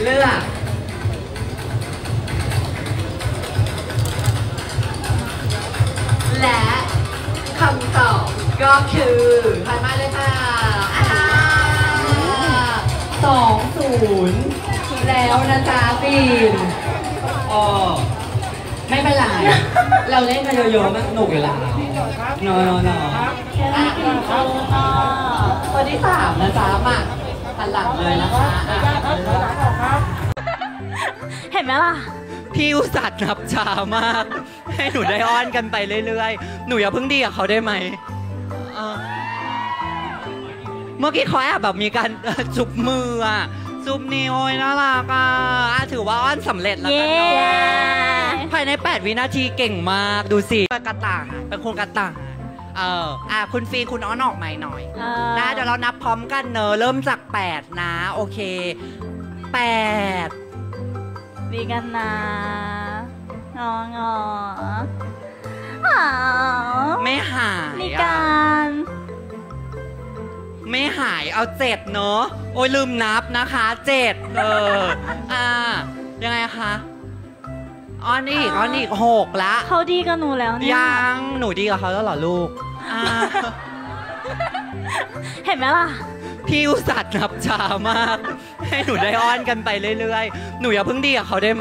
เลือกและคำตอบก็คือผ่านมาเลยค่ะ2-0แล้วนะจ๊ะฟิล์มไม่เป็นไรเราเล่นกันเยอะๆมันสนุกอยู่แล้วนอนคนที่3นะจ๊ะมาหันหลังเลยนะคะเห็นไหมล่ะพี่อุตส่าห์นับช้ามากให้หนูได้อ้อนกันไปเรื่อยๆหนูอย่าเพิ่งดีกับเขาได้ไหมเมื่อกี้เขาแอบแบบมีการจุบมือจุบนิ้วน่ารักถือว่าอ้อนสำเร็จแล้วกันเนาะภายใน8 วินาทีเก่งมากดูสิกระต่างเป็นคนกระต่างคุณฟีคุณอ้อนออกใหม่หน่อยนะเดี๋ยวเรานับพร้อมกันเนอะเริ่มจาก8นะโอเค8 ดีกันนะงอไม่หายดีกันไม่หายเอา7เนอะโอ้ยลืมนับนะคะ7ยังไงคะอ้อนอีก6ละเขาดีกับหนูแล้วเนี่ยยังหนูดีกับเขาแล้วเหรอลูกเห็นไหมล่ะพี่อุตส่าห์นับช้ามากให้หนูได้อ้อนกันไปเรื่อยๆหนูอย่าเพิ่งดีกับเขาได้ไหม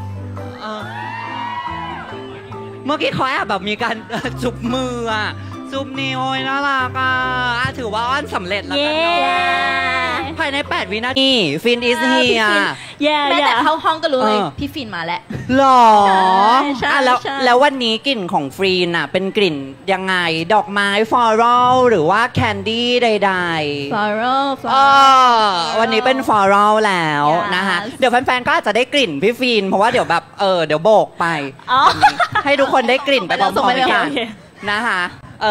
เมื่อกี้เขาแอบแบบมีการจุบมือจุบนิ้วน่ารักถือว่าอ้อนสำเร็จแล้วกันเนาะภายใน8 วินาทีฟินอิสเฮียแม้แต่เข้าห้องก็รู้เลยพี่ฟินมาแล้วหรอแล้ววันนี้กลิ่นของฟินเป็นกลิ่นยังไงดอกไม้ฟลอรัลหรือว่าแคนดี้ใดๆฟลอรัลวันนี้เป็นฟลอรัลแล้วนะคะเดี๋ยวแฟนๆก็อาจจะได้กลิ่นพี่ฟินเพราะว่าเดี๋ยวแบบเดี๋ยวโบกไปให้ทุกคนได้กลิ่นไปพร้อมๆกันนะคะ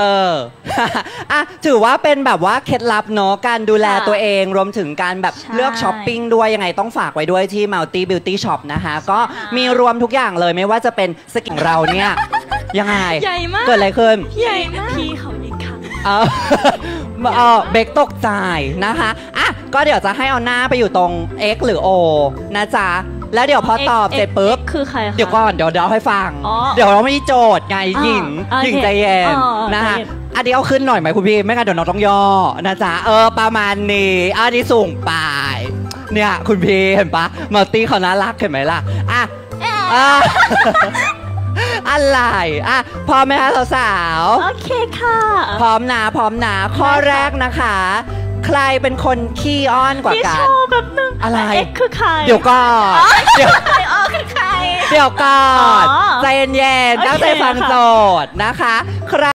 ถือว่าเป็นแบบว่าเคล็ดลับเนาะการดูแลตัวเองรวมถึงการแบบเลือกช้อปปิ้งด้วยยังไงต้องฝากไว้ด้วยที่ Multi Beauty Shop นะคะก็มีรวมทุกอย่างเลยไม่ว่าจะเป็นสกินเราเนี่ยยังไงใหญ่มากเกิดอะไรขึ้นใหญ่มากพี่เขายิงค่ะเบกตกใจนะคะก็เดี๋ยวจะให้เอาหน้าไปอยู่ตรง X หรือ O นะจ๊ะแล้วเดี๋ยวพอตอบเสร็จปุ๊บคือใครคะเดี๋ยวก่อนเดี๋ยวให้ฟังเดี๋ยวเราไม่โจทย์ไงหญิงใจเย็นนะคะอันนี้เอาขึ้นหน่อยไหมคุณพี่ไม่งั้นเดี๋ยวน้องต้องย่อนะจ๊ะประมาณนี้อันนี้สูงไปเนี่ยคุณพี่เห็นปะมัลตี้เขาน่ารักเห็นไหมล่ะอะไรพร้อมไหมคะสาวๆโอเคค่ะพร้อมนะข้อแรกนะคะใครเป็นคนขี้อ้อนกว่ากันพี่โชว์แบบนึงอะไรคือใครเดี๋ยวก่อนคือใครเดี๋ยวก่อนใจเย็นๆตั้งใจฟังโจทย์นะคะใคร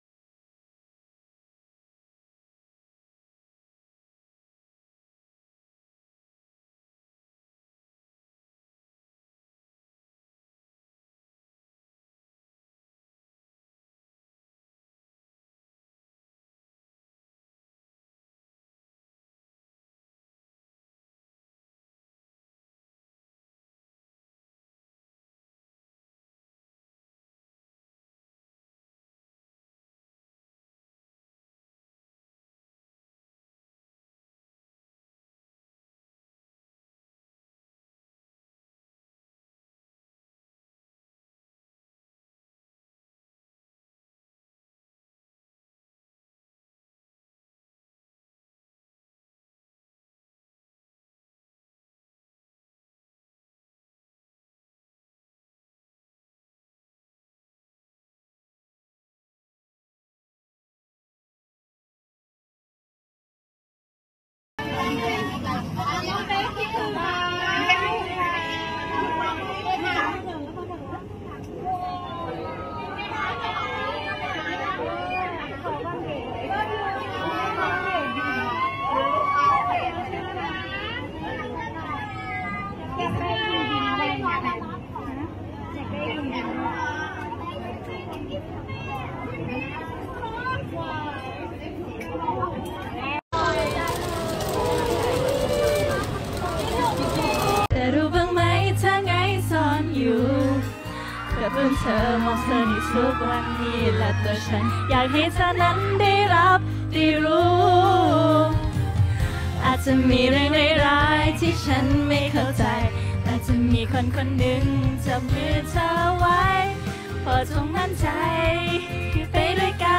เธอมองเธอในทุกวันนี้และตัวฉันอยากให้เธอนั้นได้รับได้รู้อาจจะมีเรื่องร้ายๆที่ฉันไม่เข้าใจมีคนคนหนึ่งจับมือเธอไว้โปรดจงมั่นใจไปด้วยกัน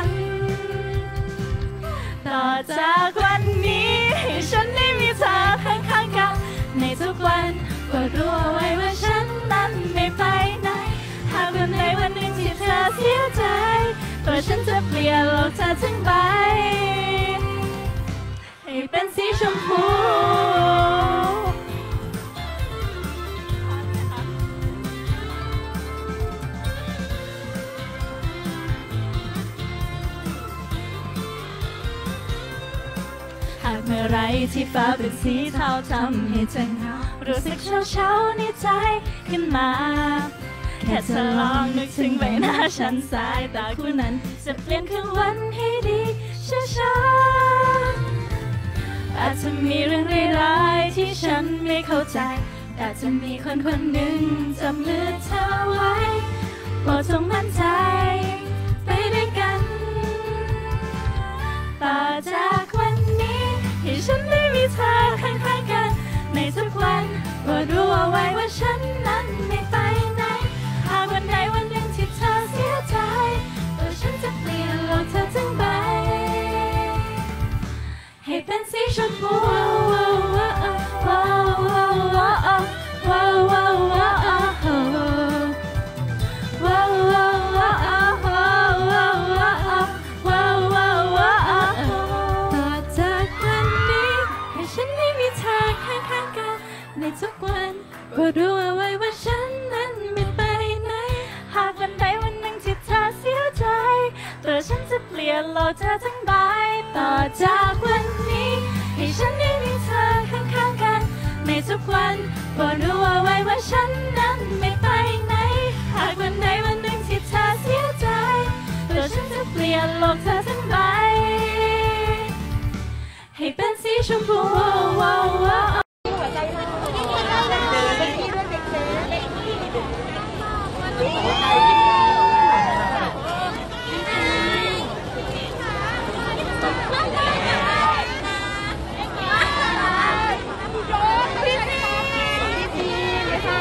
ต่อจากวันนี้ให้ฉันได้มีเธอข้างๆกันในทุกวันโปรดรู้เอาไว้ว่าฉันนั้นไม่ไปไหนหากวันใดวันหนึ่งที่เธอเสียใจตัวฉันจะเปลี่ยนโลกเธอทั้งใบให้เป็นสีชมพูหากเมื่อไรที่ฟ้าเป็นสีเทาทำให้เธอเหงารู้สึกเช้าในใจขึ้นมาแค่เธอลองนึกถึงใบหน้าฉันสายตาคู่นั้นจะเปลี่ยนคืนวันให้ดีช้าๆอาจจะมีเรื่องร้ายๆที่ฉันไม่เข้าใจแต่จะมีคนคนหนึ่งจับมือเธอไว้โปรดจงมั่นใจไปด้วยกันต่อจากวันนี้ให้ฉันได้มีเธอข้างๆกันในทุกวันโปรดรู้เอาไว้ว่าฉันนั้นไม่ไปไหนหากวันใดวันหนึ่งที่เธอเสียใจตัวฉันจะเปลี่ยนโลกเธอทั้งใบให้เป็นสีชมพูในทุกวันก็รู้เอาไว้ว่าฉันนั้นไม่ไปไหนหากวันใดวันหนึ่งที่เธอเสียใจตัวฉันจะเปลี่ยนโลกเธอทั้งใบต่อจากวันนี้ให้ฉันได้มีเธอข้างๆกันในทุกวันก็รู้เอาไว้ว่าฉันนั้นไม่ไปไหนหากวันใดวันหนึ่งที่เธอเสียใจตัวฉันจะเปลี่ยนโลกเธอทั้งใบให้เป็นสีชมพู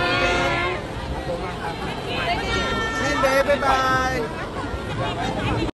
บ๊ายบาย